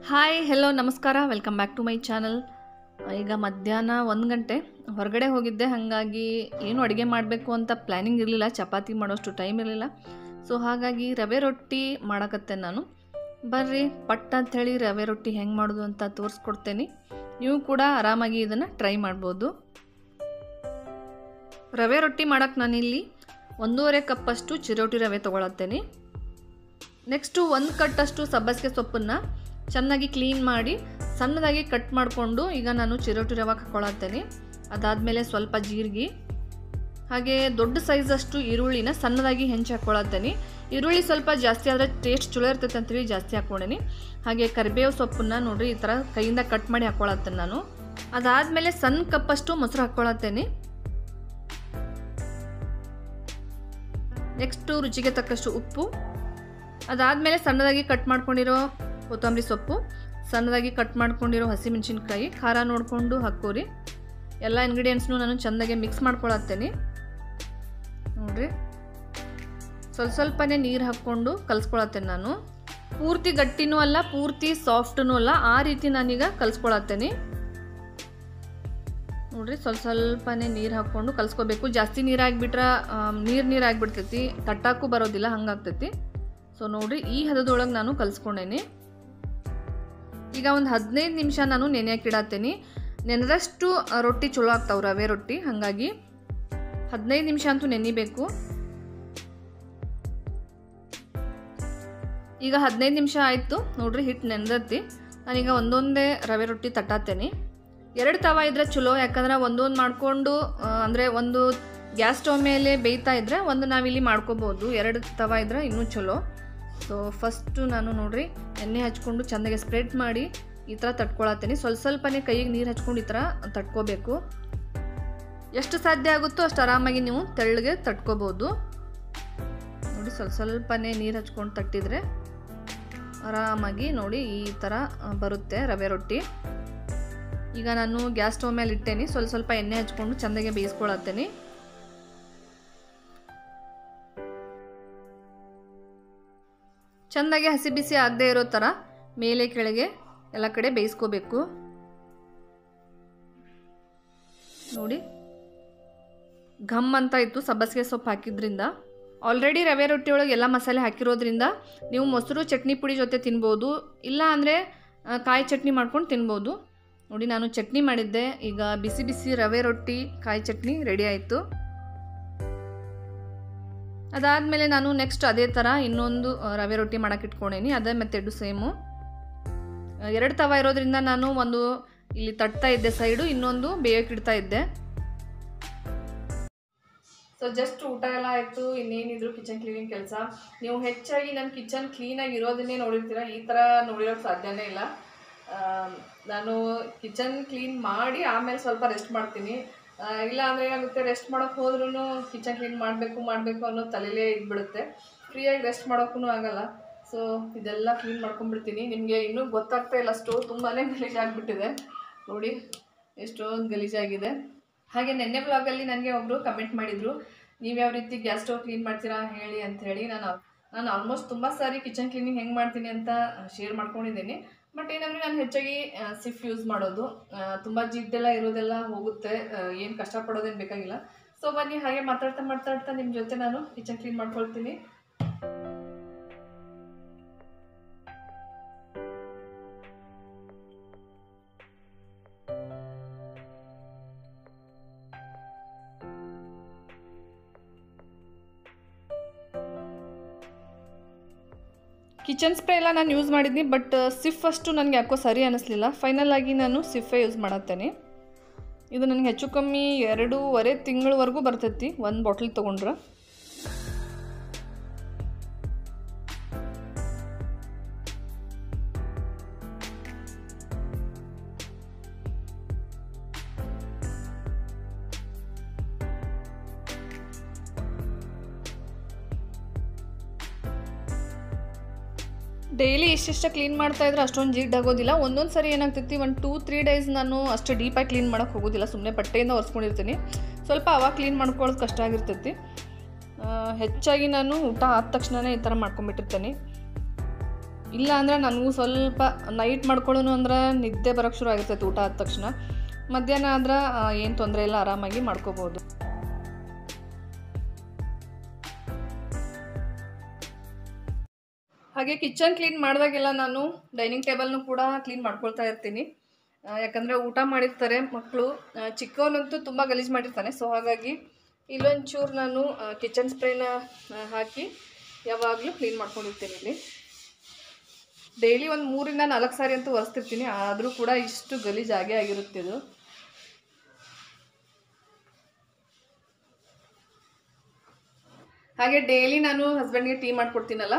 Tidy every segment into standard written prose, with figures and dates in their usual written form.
Hi hello ನಮಸ್ಕಾರ welcome back to my channel. ಈಗ ಮಧ್ಯಾಹ್ನ 1 ಗಂಟೆ ಹೊರಗಡೆ ಹೋಗಿದ್ದೆ, ಹಾಗಾಗಿ ಏನು ಅಡುಗೆ ಮಾಡಬೇಕು ಅಂತ ಪ್ಲ್ಯಾನಿಂಗ್ ಇರಲಿಲ್ಲ, ಚಪಾತಿ ಮಾಡೋಷ್ಟು ಟೈಮ್ ಇರಲಿಲ್ಲ. ಸೊ ಹಾಗಾಗಿ ರವೆ ರೊಟ್ಟಿ ಮಾಡಕತ್ತೆ ನಾನು. ಬರ್ರಿ ಪಟ್ ಅಂಥೇಳಿ ರವೆ ರೊಟ್ಟಿ ಹೆಂಗೆ ಮಾಡೋದು ಅಂತ ತೋರಿಸ್ಕೊಡ್ತೇನೆ. ನೀವು ಕೂಡ ಆರಾಮಾಗಿ ಇದನ್ನು ಟ್ರೈ ಮಾಡ್ಬೋದು. ರವೆ ರೊಟ್ಟಿ ಮಾಡೋಕ್ಕೆ ನಾನಿಲ್ಲಿ 1.5 ಕಪ್ಪಷ್ಟು ಚಿರೋಟಿ ರವೆ ತೊಗೊಳತ್ತೇನೆ. ನೆಕ್ಸ್ಟು 1 ಕಟ್ಟಷ್ಟು ಸಬ್ಬಸಿಗೆ ಸೊಪ್ಪನ್ನು ಚೆನ್ನಾಗಿ ಕ್ಲೀನ್ ಮಾಡಿ ಸಣ್ಣದಾಗಿ ಕಟ್ ಮಾಡಿಕೊಂಡು ಈಗ ನಾನು ಚಿರೋಟಿ ರವೆ ಹಾಕ್ಕೊಳತ್ತೇನೆ. ಅದಾದಮೇಲೆ ಸ್ವಲ್ಪ ಜೀರಿಗೆ, ಹಾಗೆ ದೊಡ್ಡ ಸೈಜಷ್ಟು ಈರುಳ್ಳಿನ ಸಣ್ಣದಾಗಿ ಹೆಂಚಿ ಹಾಕ್ಕೊಳತ್ತೇನೆ. ಈರುಳ್ಳಿ ಸ್ವಲ್ಪ ಜಾಸ್ತಿ ಆದರೆ ಟೇಸ್ಟ್ ಚಲೋ ಇರ್ತೈತೆ ಅಂತೇಳಿ ಜಾಸ್ತಿ ಹಾಕ್ಕೊಂಡೇನಿ. ಹಾಗೆ ಕರಿಬೇವು ಸೊಪ್ಪನ್ನು ನೋಡಿರಿ ಈ ಥರ ಕೈಯಿಂದ ಕಟ್ ಮಾಡಿ ಹಾಕ್ಕೊಳತ್ತೇನೆ ನಾನು. ಅದಾದಮೇಲೆ ಸಣ್ಣ ಕಪ್ಪಷ್ಟು ಮೊಸರು ಹಾಕ್ಕೊಳತ್ತೇನೆ. ನೆಕ್ಸ್ಟು ರುಚಿಗೆ ತಕ್ಕಷ್ಟು ಉಪ್ಪು, ಅದಾದಮೇಲೆ ಸಣ್ಣದಾಗಿ ಕಟ್ ಮಾಡ್ಕೊಂಡಿರೋ ಕೊತ್ತಂಬರಿ ಸೊಪ್ಪು, ಸಣ್ಣದಾಗಿ ಕಟ್ ಮಾಡ್ಕೊಂಡಿರೋ ಹಸಿಮೆಣಸಿನ್ಕಾಯಿ, ಖಾರ ನೋಡಿಕೊಂಡು ಹಾಕೋರಿ. ಎಲ್ಲ ಇಂಗ್ರೀಡಿಯೆಂಟ್ಸ್ನು ನಾನು ಚೆಂದಾಗಿ ಮಿಕ್ಸ್ ಮಾಡ್ಕೊಳತ್ತೇನೆ. ನೋಡಿರಿ ಸ್ವಲ್ಪನೇ ನೀರು ಹಾಕ್ಕೊಂಡು ಕಲಿಸ್ಕೊಳತ್ತೇನೆ ನಾನು. ಪೂರ್ತಿ ಗಟ್ಟಿನೂ ಅಲ್ಲ, ಪೂರ್ತಿ ಸಾಫ್ಟೂ ಅಲ್ಲ, ಆ ರೀತಿ ನಾನೀಗ ಕಲಿಸ್ಕೊಳತ್ತೇನೆ. ನೋಡಿರಿ ಸ್ವಲ್ಪನೇ ನೀರು ಹಾಕ್ಕೊಂಡು ಕಲಿಸ್ಕೋಬೇಕು. ಜಾಸ್ತಿ ನೀರು ಹಾಕ್ಬಿಟ್ರೆ ನೀರು ಆಗಿಬಿಡ್ತೈತಿ, ತಟ್ಟಾಕು ಬರೋದಿಲ್ಲ, ಹಂಗಾಗ್ತೈತಿ. ಸೊ ನೋಡಿರಿ ಈ ಹದದೊಳಗೆ ನಾನು ಕಲಿಸ್ಕೊಂಡೇನಿ. ಈಗ ಒಂದು 15 ನಿಮಿಷ ನಾನು ನೆನೆಯಕ್ಕೆ ಇಡತ್ತೇನೆ. ನೆನೆದಷ್ಟು ರೊಟ್ಟಿ ಚಲೋ ಆಗ್ತಾವೆ ರವೆ ರೊಟ್ಟಿ, ಹಾಗಾಗಿ 15 ನಿಮಿಷ ಅಂತೂ ನೆನಿಬೇಕು. ಈಗ 15 ನಿಮಿಷ ಆಯಿತು ನೋಡ್ರಿ, ಹಿಟ್ಟು ನೆನೆದತ್ತಿ. ನಾನೀಗ ಒಂದೊಂದೇ ರವೆ ರೊಟ್ಟಿ ತಟ್ಟಾತ್ತೇನೆ. 2 ತವ ಇದ್ರೆ ಚಲೋ, ಯಾಕಂದ್ರೆ ಒಂದೊಂದು ಮಾಡಿಕೊಂಡು ಅಂದರೆ ಒಂದು ಗ್ಯಾಸ್ ಸ್ಟವ್ ಮೇಲೆ ಬೇಯ್ತಾ ಇದ್ರೆ ಒಂದು ನಾವಿಲ್ಲಿ ಮಾಡ್ಕೋಬೋದು. 2 ತವ ಇದ್ರೆ ಇನ್ನೂ ಚಲೋ. ಸೊ ಫಸ್ಟು ನಾನು ನೋಡಿರಿ ಎಣ್ಣೆ ಹಚ್ಕೊಂಡು ಚೆಂದಾಗಿ ಸ್ಪ್ರೆಡ್ ಮಾಡಿ ಈ ಥರ ತಟ್ಕೊಳತ್ತೇನೆ. ಸ್ವಲ್ಪನೇ ಕೈಗೆ ನೀರು ಹಚ್ಕೊಂಡು ಈ ಥರ ತಟ್ಕೋಬೇಕು. ಎಷ್ಟು ಸಾಧ್ಯ ಆಗುತ್ತೋ ಅಷ್ಟು ಆರಾಮಾಗಿ ನೀವು ತೆಳ್ಳಗೆ ತಟ್ಕೋಬೋದು. ನೋಡಿ ಸ್ವಲ್ಪನೇ ನೀರು ಹಚ್ಕೊಂಡು ತಟ್ಟಿದರೆ ಆರಾಮಾಗಿ ನೋಡಿ ಈ ಥರ ಬರುತ್ತೆ ರವೆ ರೊಟ್ಟಿ. ಈಗ ನಾನು ಗ್ಯಾಸ್ ಸ್ಟವ್ ಮೇಲೆ ಇಟ್ಟೇನೆ, ಸ್ವಲ್ಪ ಎಣ್ಣೆ ಹಚ್ಕೊಂಡು ಚೆಂದಾಗಿ ಬೇಯಿಸ್ಕೊಳತ್ತೇನೆ. ಚೆಂದಾಗಿ ಹಸಿ ಬಿಸಿ ಆಗದೆ ಇರೋ ಥರ ಮೇಲೆ ಕೆಳಗೆ ಎಲ್ಲ ಕಡೆ ಬೇಯಿಸ್ಕೋಬೇಕು. ನೋಡಿ ಘಮ್ ಅಂತ ಇತ್ತು ಸಬ್ಬಸಿಗೆ ಸೊಪ್ಪು ಹಾಕಿದ್ರಿಂದ. ಆಲ್ರೆಡಿ ರವೆ ರೊಟ್ಟಿ ಒಳಗೆ ಎಲ್ಲ ಮಸಾಲೆ ಹಾಕಿರೋದ್ರಿಂದ ನೀವು ಮೊಸರು ಚಟ್ನಿ ಪುಡಿ ಜೊತೆ ತಿನ್ಬೋದು, ಇಲ್ಲ ಅಂದರೆ ಕಾಯಿ ಚಟ್ನಿ ಮಾಡ್ಕೊಂಡು ತಿನ್ಬೋದು. ನೋಡಿ ನಾನು ಚಟ್ನಿ ಮಾಡಿದ್ದೆ. ಈಗ ಬಿಸಿ ಬಿಸಿ ರವೆ ರೊಟ್ಟಿ ಕಾಯಿ ಚಟ್ನಿ ರೆಡಿ ಆಯಿತು. ಅದಾದಮೇಲೆ ನಾನು ನೆಕ್ಸ್ಟ್ ಅದೇ ಥರ ಇನ್ನೊಂದು ರವೆ ರೊಟ್ಟಿ ಮಾಡೋಕೆ ಇಟ್ಕೊಂಡೇನಿ. ಅದೇ ಮೆಥಡು ಸೇಮು. 2 ತವ ಇರೋದ್ರಿಂದ ನಾನು ಒಂದು ಇಲ್ಲಿ ತಟ್ತಾ ಇದ್ದೆ ಸೈಡು, ಇನ್ನೊಂದು ಬೇಯೋಕೆ ಇಡ್ತಾ ಇದ್ದೆ. ಸೊ ಜಸ್ಟ್ ಊಟ ಎಲ್ಲ ಆಯಿತು, ಇನ್ನೇನಿದ್ರು ಕಿಚನ್ ಕ್ಲೀನಿಂಗ್ ಕೆಲಸ. ನೀವು ಹೆಚ್ಚಾಗಿ ನನ್ನ ಕಿಚನ್ ಕ್ಲೀನಾಗಿ ಇರೋದನ್ನೇ ನೋಡಿರ್ತೀರ, ಈ ಥರ ನೋಡಿರೋಕ್ಕೆ ಸಾಧ್ಯನೇ ಇಲ್ಲ. ನಾನು ಕಿಚನ್ ಕ್ಲೀನ್ ಮಾಡಿ ಆಮೇಲೆ ಸ್ವಲ್ಪ ರೆಸ್ಟ್ ಮಾಡ್ತೀನಿ. ಇಲ್ಲ ಅಂದರೆ ಏನಾಗುತ್ತೆ, ರೆಸ್ಟ್ ಮಾಡೋಕ್ಕೆ ಹೋದ್ರೂ ಕಿಚನ್ ಕ್ಲೀನ್ ಮಾಡಬೇಕು ಅನ್ನೋ ತಲೆಯಲ್ಲೇ ಇದ್ಬಿಡುತ್ತೆ, ಫ್ರೀಯಾಗಿ ರೆಸ್ಟ್ ಮಾಡೋಕ್ಕೂ ಆಗಲ್ಲ. ಸೊ ಇದೆಲ್ಲ ಕ್ಲೀನ್ ಮಾಡ್ಕೊಂಡ್ಬಿಡ್ತೀನಿ. ನಿಮಗೆ ಇನ್ನೂ ಗೊತ್ತಾಗ್ತಾ ಇಲ್ಲ, ಸ್ಟೋವ್ ತುಂಬಾ ಗಲೀಜಾಗಿಬಿಟ್ಟಿದೆ. ನೋಡಿ ಎಷ್ಟೊಂದು ಗಲೀಜಾಗಿದೆ. ಹಾಗೆ ನೆನ್ನೆ ಬ್ಲಾಗಲ್ಲಿ ನನಗೆ ಒಬ್ಬರು ಕಮೆಂಟ್ ಮಾಡಿದರು, ನೀವು ಯಾವ ರೀತಿ ಗ್ಯಾಸ್ ಸ್ಟವ್ ಕ್ಲೀನ್ ಮಾಡ್ತೀರಾ ಹೇಳಿ ಅಂಥೇಳಿ. ನಾನು ಆಲ್ಮೋಸ್ಟ್ ತುಂಬ ಸಾರಿ ಕಿಚನ್ ಕ್ಲೀನಿಂಗ್ ಹೆಂಗೆ ಮಾಡ್ತೀನಿ ಅಂತ ಶೇರ್ ಮಾಡ್ಕೊಂಡಿದ್ದೀನಿ. ಬಟ್ ಏನಂದರೆ ನಾನು ಹೆಚ್ಚಾಗಿ ಸಿಫ್ ಯೂಸ್ ಮಾಡೋದು. ತುಂಬ ಜಿಡ್ಡೆಲ್ಲ ಇರೋದೆಲ್ಲ ಹೋಗುತ್ತೆ, ಏನು ಕಷ್ಟಪಡೋದೇನು ಬೇಕಾಗಿಲ್ಲ. ಸೊ ಬನ್ನಿ ಹಾಗೆ ಮಾತಾಡ್ತಾ ನಿಮ್ಮ ಜೊತೆ ನಾನು ಕಿಚನ್ ಕ್ಲೀನ್ ಮಾಡ್ಕೊಳ್ತೀನಿ. ಕಿಚನ್ ಸ್ಪ್ರೇ ಎಲ್ಲ ನಾನು ಯೂಸ್ ಮಾಡಿದ್ನಿ, ಬಟ್ ಸಿಫ್ ಅಷ್ಟು ನನಗೆ ಯಾಕೋ ಸರಿ ಅನ್ನಿಸ್ಲಿಲ್ಲ. ಫೈನಲ್ ಆಗಿ ನಾನು ಸಿಫೇ ಯೂಸ್ ಮಾಡತ್ತೇನೆ. ಇದು ನನಗೆ ಹೆಚ್ಚು ಕಮ್ಮಿ 2.5 ತಿಂಗಳವರೆಗೂ ಬರ್ತೈತಿ ಒಂದು ಬಾಟ್ಲ್ ತೊಗೊಂಡ್ರೆ. ಡೈಲಿ ಇಷ್ಟಿಷ್ಟ ಕ್ಲೀನ್ ಮಾಡ್ತಾಯಿದ್ರೆ ಅಷ್ಟೊಂದು ಜಿಡ್ ಆಗೋದಿಲ್ಲ. ಒಂದೊಂದು ಸರಿ ಏನಾಗ್ತೈತಿ, 1-2-3 ಡೇಸ್ ನಾನು ಅಷ್ಟು ಡೀಪಾಗಿ ಕ್ಲೀನ್ ಮಾಡೋಕ್ಕೆ ಹೋಗೋದಿಲ್ಲ, ಸುಮ್ಮನೆ ಬಟ್ಟೆಯಿಂದ ಒರೆಸ್ಕೊಂಡಿರ್ತೀನಿ. ಸ್ವಲ್ಪ ಅವಾಗ ಕ್ಲೀನ್ ಮಾಡ್ಕೊಳ್ಳೋದು ಕಷ್ಟ ಆಗಿರ್ತೈತಿ. ಹೆಚ್ಚಾಗಿ ನಾನು ಊಟ ಆದ ತಕ್ಷಣವೇ ಈ ಥರ ಮಾಡ್ಕೊಂಡ್ಬಿಟ್ಟಿರ್ತೇನೆ. ಇಲ್ಲ ಅಂದರೆ ನನಗೂ ಸ್ವಲ್ಪ ನೈಟ್ ಮಾಡ್ಕೊಳ್ಳೋನು ಅಂದ್ರೆ ನಿದ್ದೆ ಬರೋಕ್ಕೆ ಶುರು ಆಗಿರ್ತೈತೆ ಊಟ ಆದ ತಕ್ಷಣ. ಮಧ್ಯಾಹ್ನ ಆದ್ರೆ ಏನು ತೊಂದರೆ ಇಲ್ಲ, ಆರಾಮಾಗಿ ಮಾಡ್ಕೋಬೋದು. ಹಾಗೆ ಕಿಚನ್ ಕ್ಲೀನ್ ಮಾಡಿದಾಗೆಲ್ಲ ನಾನು ಡೈನಿಂಗ್ ಟೇಬಲ್ನು ಕೂಡ ಕ್ಲೀನ್ ಮಾಡ್ಕೊಳ್ತಾ ಇರ್ತೀನಿ. ಯಾಕಂದರೆ ಊಟ ಮಾಡಿರ್ತಾರೆ ಮಕ್ಕಳು, ಚಿಕ್ಕವನಂತೂ ತುಂಬ ಗಲೀಜು ಮಾಡಿರ್ತಾನೆ. ಸೊ ಹಾಗಾಗಿ ಇಲ್ಲೊಂಚೂರು ನಾನು ಕಿಚನ್ ಸ್ಪ್ರೇನ ಹಾಕಿ ಯಾವಾಗಲೂ ಕ್ಲೀನ್ ಮಾಡ್ಕೊಂಡಿರ್ತೀನಿ. ಇಲ್ಲಿ ಡೈಲಿ ಒಂದು 3 ರಿಂದ 4 ಸಾರಿ ಅಂತೂ ಒರೆಸ್ತಿರ್ತೀನಿ, ಆದರೂ ಕೂಡ ಇಷ್ಟು ಗಲೀಜು ಆಗೇ ಆಗಿರುತ್ತೆ ಇದು. ಹಾಗೆ ಡೈಲಿ ನಾನು ಹಸ್ಬೆಂಡ್ಗೆ ಟೀ ಮಾಡ್ಕೊಡ್ತೀನಲ್ಲ,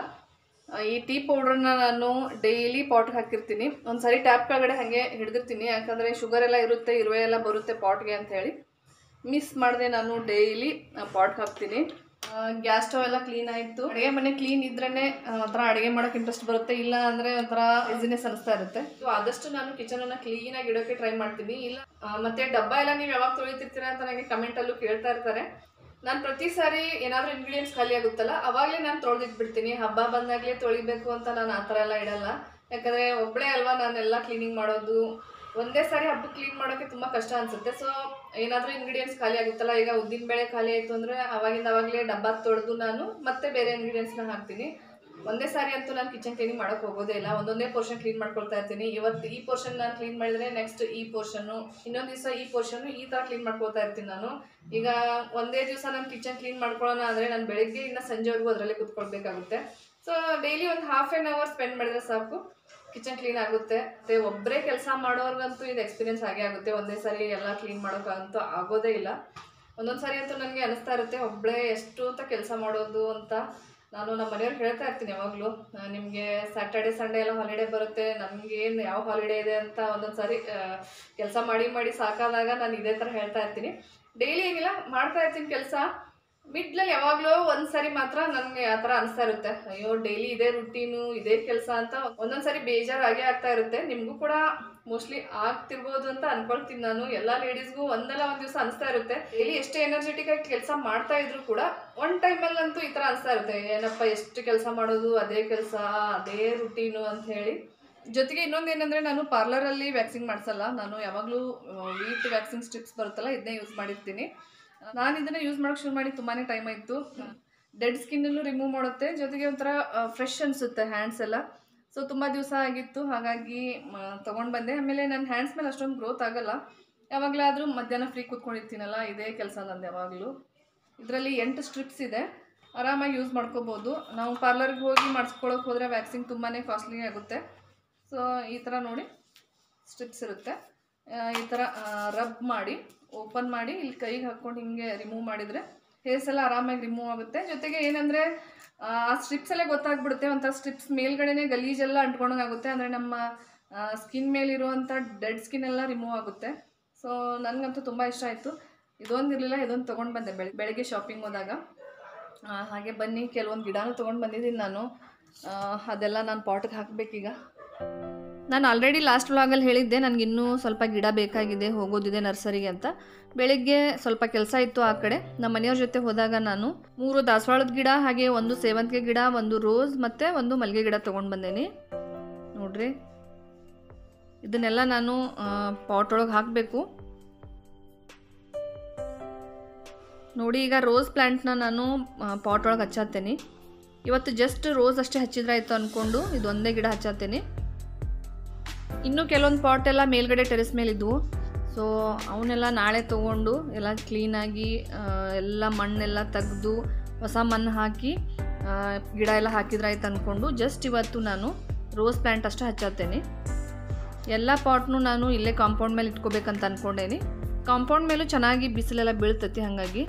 ಈ ಟೀ ಪೌಡ್ರನ್ನ ನಾನು ಡೈಲಿ ಪಾಟ್ಗೆ ಹಾಕಿರ್ತೀನಿ. ಒಂದು ಸಾರಿ ಟ್ಯಾಪ್ ಕೆಳಗಡೆ ಹಾಗೆ ಹಿಡಿದಿರ್ತೀನಿ, ಯಾಕಂದರೆ ಶುಗರ್ ಎಲ್ಲ ಇರುತ್ತೆ, ಇರುವೆ ಎಲ್ಲ ಬರುತ್ತೆ ಪಾಟ್ಗೆ ಅಂಥೇಳಿ ಮಿಸ್ ಮಾಡಿದೆ ನಾನು ಡೈಲಿ ಪಾಟ್ಗೆ ಹಾಕ್ತೀನಿ. ಗ್ಯಾಸ್ ಸ್ಟವ್ ಎಲ್ಲ ಕ್ಲೀನ್ ಆಯಿತು. ಅಡುಗೆ ಮನೆ ಕ್ಲೀನ್ ಇದ್ರೇ ಒಂಥರ ಅಡುಗೆ ಮಾಡೋಕ್ಕೆ ಇಂಟ್ರೆಸ್ಟ್ ಬರುತ್ತೆ, ಇಲ್ಲ ಅಂದರೆ ಒಂಥರ ಬಿಸಿನೆಸ್ ಅನಿಸ್ತಾ ಇರುತ್ತೆ. ಸೊ ಆದಷ್ಟು ನಾನು ಕಿಚನನ್ನು ಕ್ಲೀನಾಗಿ ಇಡೋಕ್ಕೆ ಟ್ರೈ ಮಾಡ್ತೀನಿ. ಇಲ್ಲ ಮತ್ತು ಡಬ್ಬ ಎಲ್ಲ ನೀವು ಯಾವಾಗ ತೊಳಿತಿರ್ತೀರಾ ಅಂತ ನನಗೆ ಕಮೆಂಟಲ್ಲೂ ಕೇಳ್ತಾ ಇರ್ತಾರೆ. ನಾನು ಪ್ರತಿ ಸಾರಿ ಏನಾದರೂ ಇಂಗ್ರೀಡಿಯೆಂಟ್ಸ್ ಖಾಲಿ ಆಗುತ್ತಲ್ಲ ಅವಾಗಲೇ ನಾನು ತೊಳೆದಿಟ್ಬಿಡ್ತೀನಿ. ಹಬ್ಬ ಬಂದಾಗಲೇ ತೊಳಿಬೇಕು ಅಂತ ನಾನು ಆ ಥರ ಎಲ್ಲ ಇಡಲ್ಲ, ಯಾಕಂದರೆ ಒಬ್ಬಳೇ ಅಲ್ವಾ ನಾನೆಲ್ಲ ಕ್ಲೀನಿಂಗ್ ಮಾಡೋದು. ಒಂದೇ ಸಾರಿ ಹಬ್ಬಕ್ಕೆ ಕ್ಲೀನ್ ಮಾಡೋಕ್ಕೆ ತುಂಬ ಕಷ್ಟ ಅನಿಸುತ್ತೆ. ಸೊ ಏನಾದರೂ ಇಂಗ್ರೀಡಿಯೆಂಟ್ಸ್ ಖಾಲಿ ಆಗುತ್ತಲ್ಲ, ಈಗ ಉದ್ದಿನ ಬೇಳೆ ಖಾಲಿ ಆಯಿತು ಅಂದರೆ ಅವಾಗಲೇ ಡಬ್ಬ ತೊಳೆದು ನಾನು ಮತ್ತೆ ಬೇರೆ ಇಂಗ್ರೀಡಿಯೆಂಟ್ಸ್ನ ಹಾಕ್ತೀನಿ. ಒಂದೇ ಸಾರಿ ಅಂತೂ ನಾನು ಕಿಚನ್ ಕ್ಲೀನಿಂಗ್ ಮಾಡೋಕ್ಕೆ ಹೋಗೋದೇ ಇಲ್ಲ, ಒಂದೊಂದೇ ಪೋರ್ಷನ್ ಕ್ಲೀನ್ ಮಾಡ್ಕೊಳ್ತಾ ಇರ್ತೀನಿ. ಇವತ್ತು ಈ ಪೋರ್ಷನ್ ನಾನು ಕ್ಲೀನ್ ಮಾಡಿದರೆ ನೆಕ್ಸ್ಟ್ ಈ ಪೋರ್ಷನ್ನು, ಇನ್ನೊಂದು ದಿವಸ ಈ ಪೋರ್ಷನ್ನು, ಈ ಥರ ಕ್ಲೀನ್ ಮಾಡ್ಕೊಳ್ತಾ ಇರ್ತೀನಿ ನಾನು. ಈಗ ಒಂದೇ ದಿವಸ ನಾನು ಕಿಚನ್ ಕ್ಲೀನ್ ಮಾಡ್ಕೊಳ್ಳೋಣ ಅಂದರೆ ನಾನು ಬೆಳಗ್ಗೆ ಇನ್ನು ಸಂಜೆವರೆಗೂ ಅದರಲ್ಲೇ ಕೂತ್ಕೊಳ್ಬೇಕಾಗುತ್ತೆ. ಸೊ ಡೈಲಿ ಒಂದು ½ an hour ಸ್ಪೆಂಡ್ ಮಾಡಿದರೆ ಸಾಕು, ಕಿಚನ್ ಕ್ಲೀನ್ ಆಗುತ್ತೆ. ಮತ್ತು ಒಬ್ಬರೇ ಕೆಲಸ ಮಾಡೋರ್ಗಂತೂ ಇದು ಎಕ್ಸ್ಪೀರಿಯನ್ಸ್ ಆಗೇ ಆಗುತ್ತೆ. ಒಂದೇ ಸಾರಿ ಎಲ್ಲ ಕ್ಲೀನ್ ಮಾಡೋಕ್ಕಂತೂ ಆಗೋದೇ ಇಲ್ಲ. ಒಂದೊಂದು ಸಾರಿ ಅಂತೂ ನನಗೆ ಅನಿಸ್ತಾ ಇರುತ್ತೆ ಒಬ್ಬಳೇ ಎಷ್ಟು ಅಂತ ಕೆಲಸ ಮಾಡೋದು ಅಂತ. ನಾನು ನಮ್ಮ ಮನೆಯವ್ರಿಗೆ ಹೇಳ್ತಾ ಇರ್ತೀನಿ ಯಾವಾಗಲೂ, ನಿಮಗೆ ಸ್ಯಾಟರ್ಡೆ ಸಂಡೇ ಎಲ್ಲ ಹಾಲಿಡೇ ಬರುತ್ತೆ, ನನಗೇನು ಯಾವ ಹಾಲಿಡೇ ಇದೆ ಅಂತ ಒಂದೊಂದು ಸಾರಿ ಕೆಲಸ ಮಾಡಿ ಸಾಕಾದಾಗ ನಾನು ಇದೇ ಥರ ಹೇಳ್ತಾ ಇರ್ತೀನಿ. ಡೈಲಿ ಏನಿಲ್ಲ ಮಾಡ್ತಾ ಇರ್ತೀನಿ ಕೆಲಸ, ಮಿಡ್ಲಲ್ಲಿ ಯಾವಾಗಲೂ ಒಂದು ಸಾರಿ ಮಾತ್ರ ನನಗೆ ಆ ಥರ ಅನಿಸ್ತಾ ಇರುತ್ತೆ, ಅಯ್ಯೋ ಡೈಲಿ ಇದೇ ರುಟೀನು ಇದೇ ಕೆಲಸ ಅಂತ ಒಂದೊಂದು ಸಾರಿ ಬೇಜಾರಾಗೇ ಆಗ್ತಾ ಇರುತ್ತೆ. ನಿಮಗೂ ಕೂಡ ಮೋಸ್ಟ್ಲಿ ಆಗ್ತಿರ್ಬೋದು ಅಂತ ಅನ್ಕೊಳ್ತೀನಿ ನಾನು. ಎಲ್ಲ ಲೇಡೀಸ್ಗೂ ಒಂದಲ್ಲ ಒಂದು ದಿವಸ ಅನಿಸ್ತಾ ಇರುತ್ತೆ, ಡೈಲಿ ಎಷ್ಟೇ ಎನರ್ಜೆಟಿಕ್ ಆಗಿ ಕೆಲಸ ಮಾಡ್ತಾ ಇದ್ರು ಕೂಡ ಒಂದು ಟೈಮಲ್ಲಂತೂ ಈ ಥರ ಅನಿಸ್ತಾ ಇರುತ್ತೆ, ಏನಪ್ಪ ಎಷ್ಟು ಕೆಲಸ ಮಾಡೋದು, ಅದೇ ಕೆಲಸ ಅದೇ ರುಟೀನು ಅಂತ ಹೇಳಿ. ಜೊತೆಗೆ ಇನ್ನೊಂದೇನೆಂದರೆ ನಾನು ಪಾರ್ಲರಲ್ಲಿ ವ್ಯಾಕ್ಸಿಂಗ್ ಮಾಡಿಸಲ್ಲ, ನಾನು ಯಾವಾಗಲೂ ವೀಟ್ ವ್ಯಾಕ್ಸಿಂಗ್ ಸ್ಟ್ರಿಪ್ಸ್ ಬರುತ್ತಲ್ಲ ಇದನ್ನೇ ಯೂಸ್ ಮಾಡಿರ್ತೀನಿ. ನಾನು ಇದನ್ನು ಯೂಸ್ ಮಾಡೋಕ್ಕೆ ಶುರು ಮಾಡಿ ತುಂಬಾ ಟೈಮ್ ಆಯಿತು. ಡೆಡ್ ಸ್ಕಿನ್ನಲ್ಲೂ ರಿಮೂವ್ ಮಾಡುತ್ತೆ, ಜೊತೆಗೆ ಒಂಥರ ಫ್ರೆಶ್ ಅನಿಸುತ್ತೆ ಹ್ಯಾಂಡ್ಸ್ ಎಲ್ಲ. ಸೊ ತುಂಬ ದಿವಸ ಆಗಿತ್ತು, ಹಾಗಾಗಿ ತೊಗೊಂಡು ಬಂದೆ. ಆಮೇಲೆ ನನ್ನ ಹ್ಯಾಂಡ್ಸ್ ಮೇಲೆ ಅಷ್ಟೊಂದು ಗ್ರೋತ್ ಆಗೋಲ್ಲ, ಯಾವಾಗಲಾದರೂ ಮಧ್ಯಾಹ್ನ ಫ್ರೀ ಕೂತ್ಕೊಂಡಿರ್ತೀನಲ್ಲ ಇದೇ ಕೆಲಸ ನಂದು ಯಾವಾಗಲೂ. ಇದರಲ್ಲಿ 8 ಸ್ಟ್ರಿಪ್ಸ್ ಇದೆ, ಆರಾಮಾಗಿ ಯೂಸ್ ಮಾಡ್ಕೋಬೋದು. ನಾವು ಪಾರ್ಲರ್ಗೆ ಹೋಗಿ ಮಾಡಿಸ್ಕೊಳ್ಳೋಕೆ ಹೋದರೆ ವ್ಯಾಕ್ಸಿಂಗ್ ತುಂಬಾ ಕಾಸ್ಟ್ಲಿ ಆಗುತ್ತೆ. ಸೊ ಈ ಥರ ನೋಡಿ ಸ್ಟ್ರಿಪ್ಸ್ ಇರುತ್ತೆ, ಈ ಥರ ರಬ್ ಮಾಡಿ ಓಪನ್ ಮಾಡಿ ಇಲ್ಲಿ ಕೈಗೆ ಹಾಕ್ಕೊಂಡು ಹಿಂಗೆ ರಿಮೂವ್ ಮಾಡಿದರೆ ಹೇರ್ಸ್ ಎಲ್ಲ ಆರಾಮಾಗಿ ರಿಮೂವ್ ಆಗುತ್ತೆ. ಜೊತೆಗೆ ಏನಂದರೆ ಆ ಸ್ಟ್ರಿಪ್ಸಲ್ಲೇ ಗೊತ್ತಾಗ್ಬಿಡುತ್ತೆ, ಒಂಥರ ಸ್ಟ್ರಿಪ್ಸ್ ಮೇಲ್ಗಡೆನೇ ಗಲೀಜೆಲ್ಲ ಅಂಟ್ಕೊಂಡಂಗಾಗುತ್ತೆ, ಅಂದರೆ ನಮ್ಮ ಸ್ಕಿನ್ ಮೇಲಿರುವಂಥ ಡೆಡ್ ಸ್ಕಿನ್ ಎಲ್ಲ ರಿಮೂವ್ ಆಗುತ್ತೆ. ಸೊ ನನಗಂತೂ ತುಂಬ ಇಷ್ಟ ಆಯಿತು. ಇದೊಂದು ಇರಲಿಲ್ಲ, ಇದೊಂದು ತೊಗೊಂಡು ಬಂದೆ ಬೆಳಗ್ಗೆ ಶಾಪಿಂಗ್ ಹೋದಾಗ. ಹಾಗೆ ಬನ್ನಿ, ಕೆಲವೊಂದು ಗಿಡನೂ ತೊಗೊಂಡು ಬಂದಿದ್ದೀನಿ ನಾನು, ಅದೆಲ್ಲ ನಾನು ಪಾಟ್ಗೆ ಹಾಕಬೇಕೀಗ. ನಾನು ಆಲ್ರೆಡಿ ಲಾಸ್ಟ್ ವ್ಲಾಗಲ್ಲಿ ಹೇಳಿದ್ದೆ ನನಗಿನ್ನೂ ಸ್ವಲ್ಪ ಗಿಡ ಬೇಕಾಗಿದೆ, ಹೋಗೋದಿದೆ ನರ್ಸರಿಗೆ ಅಂತ. ಬೆಳಿಗ್ಗೆ ಸ್ವಲ್ಪ ಕೆಲಸ ಇತ್ತು ಆ ಕಡೆ, ನಮ್ಮ ಮನೆಯವ್ರ ಜೊತೆ ಹೋದಾಗ ನಾನು 3 ದಾಸವಾಳದ ಗಿಡ, ಹಾಗೆ 1 ಸೇವಂತಿಗೆ ಗಿಡ, 1 ರೋಸ್ ಮತ್ತು 1 ಮಲ್ಲಿಗೆ ಗಿಡ ತೊಗೊಂಡು ಬಂದೇನಿ. ನೋಡ್ರಿ, ಇದನ್ನೆಲ್ಲ ನಾನು ಪಾಟ್ ಒಳಗೆ ಹಾಕಬೇಕು. ನೋಡಿ, ಈಗ ರೋಸ್ ಪ್ಲ್ಯಾಂಟ್ನ ನಾನು ಪಾಟ್ ಒಳಗೆ ಹಚ್ಚಾತ್ತೇನೆ. ಇವತ್ತು ಜಸ್ಟ್ ರೋಸ್ ಅಷ್ಟೇ ಹಚ್ಚಿದ್ರೆ ಆಯಿತು ಅಂದ್ಕೊಂಡು ಇದೊಂದೇ ಗಿಡ ಹಚ್ಚಾತ್ತೇನೆ. ಇನ್ನೂ ಕೆಲವೊಂದು ಪಾಟ್ ಎಲ್ಲ ಮೇಲ್ಗಡೆ ಟೆರೆಸ್ ಮೇಲಿದ್ವು, ಸೊ ಅವನ್ನೆಲ್ಲ ನಾಳೆ ತೊಗೊಂಡು ಎಲ್ಲ ಕ್ಲೀನಾಗಿ ಎಲ್ಲ ಮಣ್ಣೆಲ್ಲ ತೆಗೆದು ಹೊಸ ಮಣ್ಣು ಹಾಕಿ ಗಿಡ ಎಲ್ಲ ಹಾಕಿದ್ರೆ ಆಯ್ತು ಅಂದ್ಕೊಂಡು ಜಸ್ಟ್ ಇವತ್ತು ನಾನು ರೋಸ್ ಪ್ಲ್ಯಾಂಟ್ ಅಷ್ಟೇ ಹಚ್ಚಾತ್ತೇನೆ. ಎಲ್ಲ ಪಾಟ್ನು ನಾನು ಇಲ್ಲೇ ಕಾಂಪೌಂಡ್ ಮೇಲೆ ಇಟ್ಕೋಬೇಕಂತ ಅಂದ್ಕೊಂಡೇನಿ. ಕಾಂಪೌಂಡ್ ಮೇಲೂ ಚೆನ್ನಾಗಿ ಬಿಸಿಲೆಲ್ಲ ಬೀಳ್ತೈತಿ, ಹಾಗಾಗಿ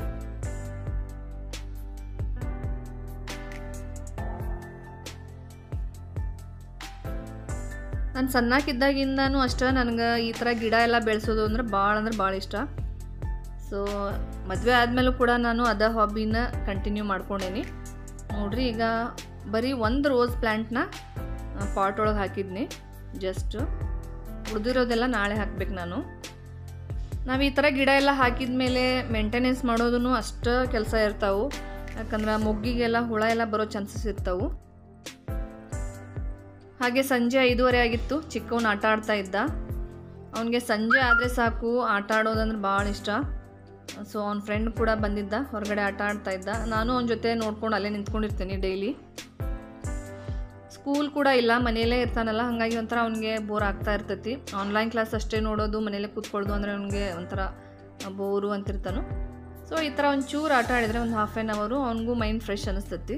ನಾನು ಸಣ್ಣಕ್ಕಿದ್ದಾಗಿಂದನೂ ಅಷ್ಟೇ ನನಗೆ ಈ ಥರ ಗಿಡ ಎಲ್ಲ ಬೆಳೆಸೋದು ಅಂದ್ರೆ ಭಾಳ ಇಷ್ಟ. ಸೊ ಮದುವೆ ಆದಮೇಲೂ ಕೂಡ ನಾನು ಅದೇ ಹಾಬಿನ ಕಂಟಿನ್ಯೂ ಮಾಡ್ಕೊಂಡೇನಿ. ನೋಡ್ರಿ, ಈಗ ಬರೀ 1 ರೋಸ್ ಪ್ಲ್ಯಾಂಟ್ನ ಪಾಟ್ ಒಳಗೆ ಹಾಕಿದ್ನಿ. ಜಸ್ಟ್ ಉಳಿದಿರೋದೆಲ್ಲ ನಾಳೆ ಹಾಕ್ಬೇಕು ನಾನು. ನಾವು ಈ ಥರ ಗಿಡ ಎಲ್ಲ ಹಾಕಿದ ಮೇಲೆ ಮೇಂಟೆನೆನ್ಸ್ ಮಾಡೋದೂ ಅಷ್ಟು ಕೆಲಸ ಇರ್ತಾವೆ, ಯಾಕಂದ್ರೆ ಮೊಗ್ಗಿಗೆಲ್ಲ ಹುಳ ಎಲ್ಲ ಬರೋ ಚಾನ್ಸಸ್ ಇರ್ತಾವೆ. ಹಾಗೆ ಸಂಜೆ 5:30 ಆಗಿತ್ತು. ಚಿಕ್ಕವನು ಆಟ ಆಡ್ತಾ ಇದ್ದ. ಅವನಿಗೆ ಸಂಜೆ ಆದರೆ ಸಾಕು ಆಟ ಆಡೋದಂದ್ರೆ ಭಾಳ ಇಷ್ಟ. ಸೊ ಅವ್ನ ಫ್ರೆಂಡ್ ಕೂಡ ಬಂದಿದ್ದ, ಹೊರಗಡೆ ಆಟ ಆಡ್ತಾ ಇದ್ದ. ನಾನು ಅವನ ಜೊತೆ ನೋಡ್ಕೊಂಡು ಅಲ್ಲೇ ನಿಂತ್ಕೊಂಡಿರ್ತೀನಿ ಡೈಲಿ. ಸ್ಕೂಲ್ ಕೂಡ ಇಲ್ಲ, ಮನೆಯಲ್ಲೇ ಇರ್ತಾನಲ್ಲ, ಹಾಗಾಗಿ ಒಂಥರ ಅವ್ನಿಗೆ ಬೋರ್ ಆಗ್ತಾ ಇರ್ತೈತಿ. ಆನ್ಲೈನ್ ಕ್ಲಾಸ್ ಅಷ್ಟೇ ನೋಡೋದು, ಮನೇಲೆ ಕೂತ್ಕೊಳ್ಳೋದು ಅಂದರೆ ಅವ್ನಿಗೆ ಒಂಥರ ಬೋರು ಅಂತಿರ್ತಾನು. ಸೊ ಈ ಥರ ಒಂಚೂರು ಆಟ ಆಡಿದರೆ ಒಂದು ಹಾಫ್ ಆನ್ ಅವರು ಅವ್ನಿಗೂ ಮೈಂಡ್ ಫ್ರೆಶ್ ಅನಿಸ್ತೈತಿ.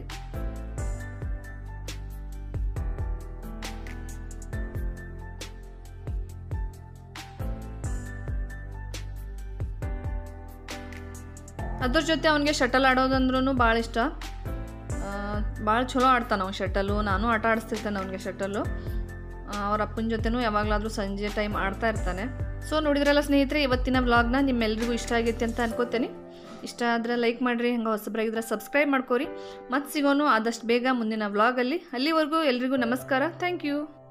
ಅದ್ರ ಜೊತೆ ಅವನಿಗೆ ಶಟಲ್ ಆಡೋದಂದ್ರೂ ಭಾಳ ಇಷ್ಟ. ಭಾಳ ಚಲೋ ಆಡ್ತಾನೆ ಅವ್ನು ಶಟಲು. ನಾನು ಆಟ ಆಡಿಸ್ತಿರ್ತೇನೆ ಅವನಿಗೆ ಶಟಲ್ಲು. ಅವ್ರ ಅಪ್ಪನ ಜೊತೆನೂ ಯಾವಾಗಲಾದರೂ ಸಂಜೆ ಟೈಮ್ ಆಡ್ತಾ ಇರ್ತಾನೆ. ಸೊ ನೋಡಿದ್ರಲ್ಲ ಸ್ನೇಹಿತರೆ, ಇವತ್ತಿನ ವ್ಲಾಗ್ನ ನಿಮ್ಮೆಲ್ರಿಗೂ ಇಷ್ಟ ಆಗೈತೆ ಅಂತ ಅನ್ಕೋತೇನೆ. ಇಷ್ಟ ಆದರೆ ಲೈಕ್ ಮಾಡಿರಿ, ಹಂಗೆ ಹೊಸಬರಾಗಿದ್ರೆ ಸಬ್ಸ್ಕ್ರೈಬ್ ಮಾಡ್ಕೊರಿ. ಮತ್ತೆ ಸಿಗೋನು ಆದಷ್ಟು ಬೇಗ ಮುಂದಿನ ವ್ಲಾಗಲ್ಲಿ. ಅಲ್ಲಿವರೆಗೂ ಎಲ್ರಿಗೂ ನಮಸ್ಕಾರ. Thank you.